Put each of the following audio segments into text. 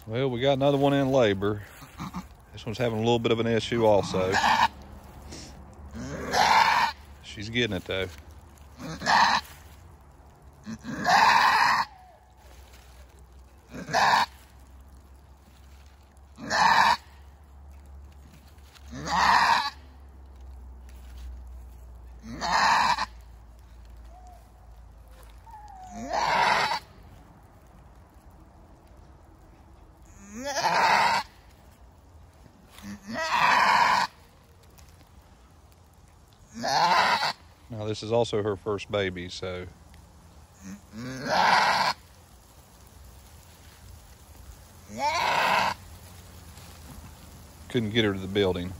Well, we got another one in labor. This one's having a little bit of an issue also. She's getting it though. Now this is also her first baby, so couldn't get her to the building.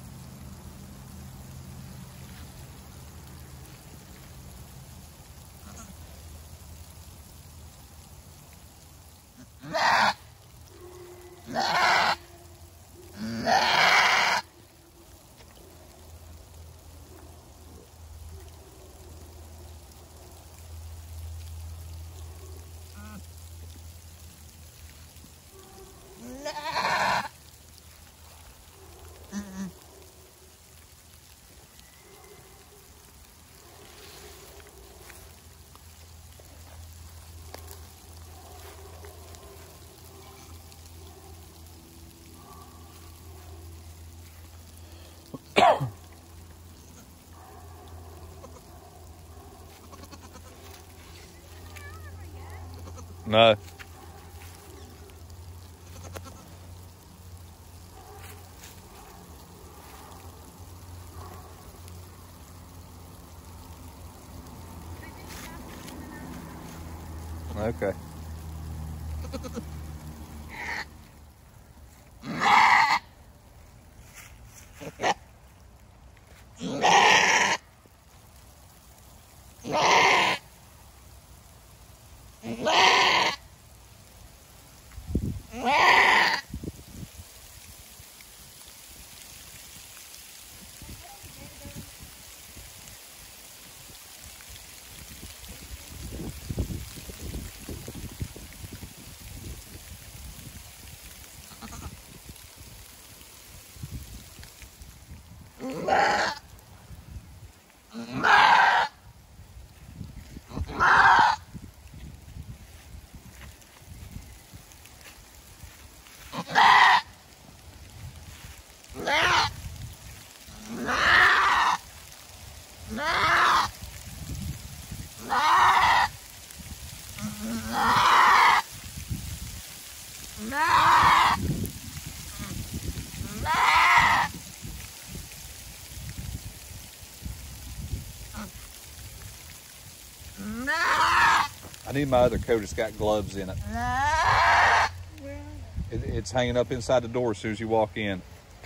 No. Okay. I need my other coat. It's got gloves in it. It's hanging up inside the door as soon as you walk in.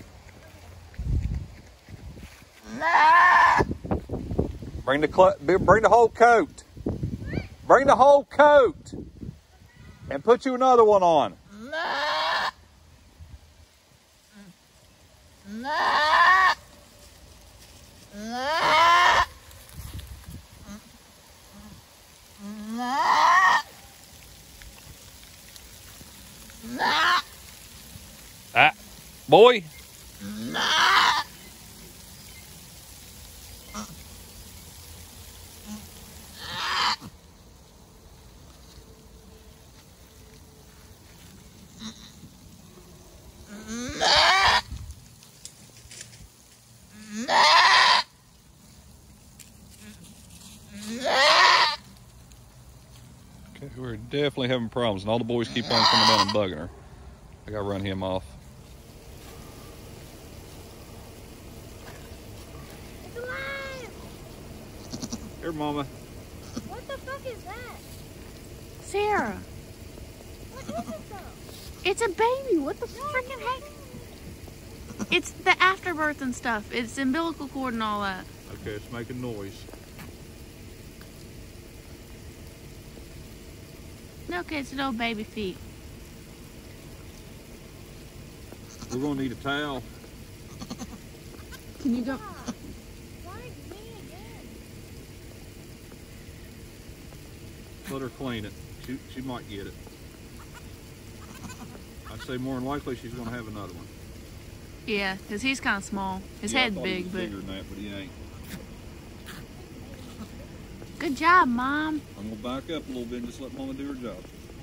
Bring the whole coat. Bring the whole coat. And put you another one on. Ah, boy. Okay, we're definitely having problems, and all the boys keep on coming down and bugging her. I gotta run him off. It's alive! Here, Mama. What the fuck is that? Sarah. What is it though? It's a baby. What the freaking heck? It's the afterbirth and stuff. It's umbilical cord and all that. Okay, it's making noise. No, okay, it's no baby feet. We're gonna need a towel. Can you go? Why me again? Let her clean it. She might get it. say more than likely she's going to have another one. Yeah, because he's kind of small. His Yeah, I head's thought he big, was but bigger than that, but he ain't. good job, Mom. I'm going to back up a little bit and just let Mama do her job.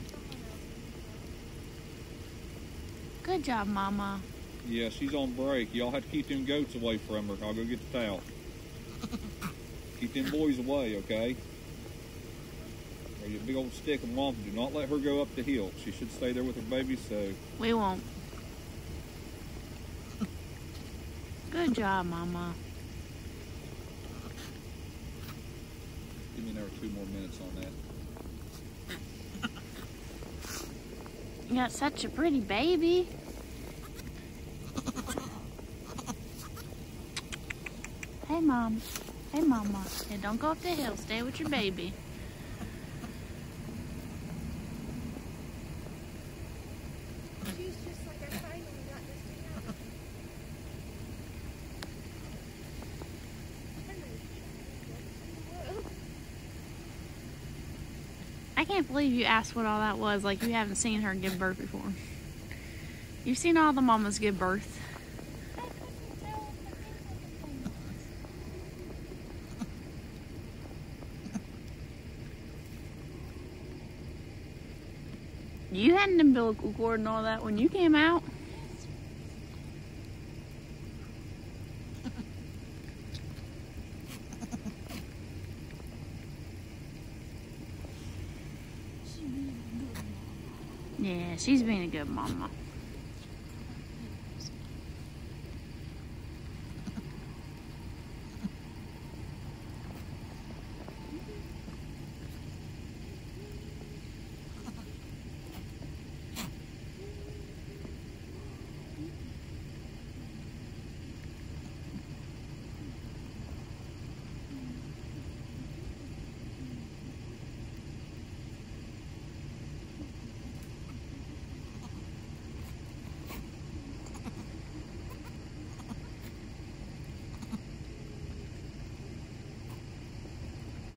Good job, Mama. Yeah, she's on break. Y'all have to keep them goats away from her. I'll go get the towel. Keep them boys away, okay? Or you big old stick and lump. Do not let her go up the hill. She should stay there with her baby, so... We won't. Good job, Mama. Give me another 2 more minutes on that. You got such a pretty baby. Hey, Mom. Hey, Mama. Hey, don't go up the hill. Stay with your baby. She's just like, I finally got this thing out. I can't believe you asked what all that was, like you haven't seen her give birth before. You've seen all the mamas give birth. You had an umbilical cord and all that when you came out. Yeah, she's being a good mama.